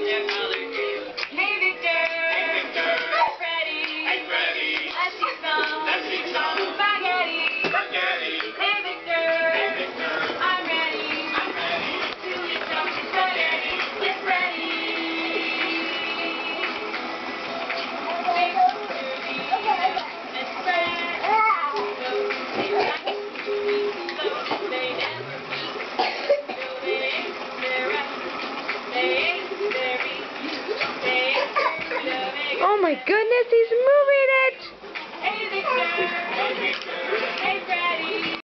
their color too. Hey Victor! Hey Victor! I'm ready! I'm ready! Let's eat some! Let's eat some! Spaghetti! Spaghetti! Hey Victor! Hey Victor! I'm ready! I'm ready! To eat some spaghetti with Freddy! And Fred! So they like to eat slow. They never eat. So they ate their rice. They ate their beans. They ate their eggs. Oh my goodness, he's moving it! Hey Victor! Hey Victor!